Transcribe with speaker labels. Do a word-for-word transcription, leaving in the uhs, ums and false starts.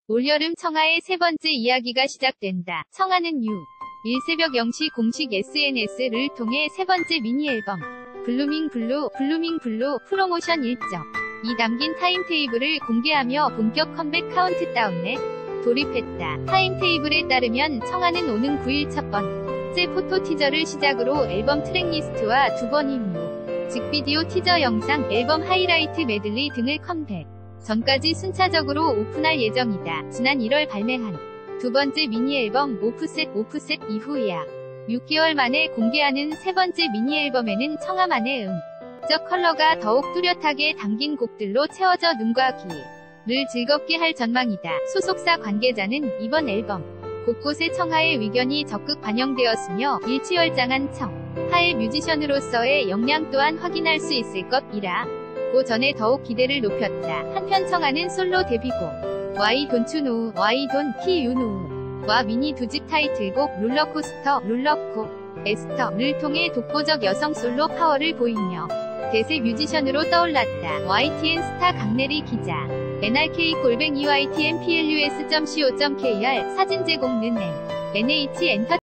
Speaker 1: 올여름 청하의 세 번째 이야기가 시작된다. 청하는 유. 일 새벽 영 시 공식 에스엔에스를 통해 세 번째 미니 앨범 블루밍 블루, 블루밍 블루 프로모션 일정 이 담긴 타임테이블을 공개하며 본격 컴백 카운트다운에 돌입했다. 타임테이블에 따르면 청하는 오는 구 일 첫 번째 포토 티저를 시작으로 앨범 트랙리스트와 두 번 이후 뮤직비디오 티저 영상, 앨범 하이라이트 메들리 등을 컴백 전까지 순차적으로 오픈할 예정이다. 지난 일월 발매한 두 번째 미니 앨범 오프셋 오프셋 이후 약 육 개월 만에 공개하는 세 번째 미니 앨범에는 청하만의 음적 컬러가 더욱 뚜렷하게 담긴 곡들로 채워져 눈과 귀를 즐겁게 할 전망이다. 소속사 관계자는 이번 앨범 곳곳에 청하의 의견이 적극 반영되었으며 일취월장한 청하의 뮤지션으로서의 역량 또한 확인할 수 있을 것이라 고 전에 더욱 기대를 높였다. 한편 청하는 솔로 데뷔곡 Why Don't You Know, Why Don't You Know 와 미니 두 집 타이틀곡 롤러코스터, 롤러코, 에스터를 통해 독보적 여성 솔로 파워를 보이며 대세 뮤지션으로 떠올랐다. 와이티엔 스타 강내리 기자 엔알케이 골뱅이 와이티엔 플러스 점 씨오 점 케이알 사진 제공는 엔 에이치 엔터